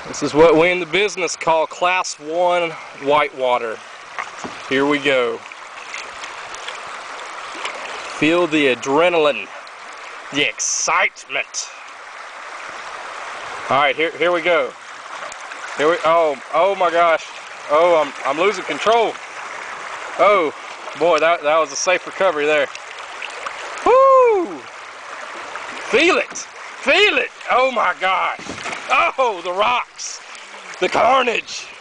This is what we in the business call Class 1 whitewater. Here we go. Feel the adrenaline, the excitement. All right, here we go. Oh my gosh. Oh, I'm losing control. Oh boy, that was a safe recovery there. Woo! Feel it. Feel it. Oh my gosh. Oh, the rocks. The carnage.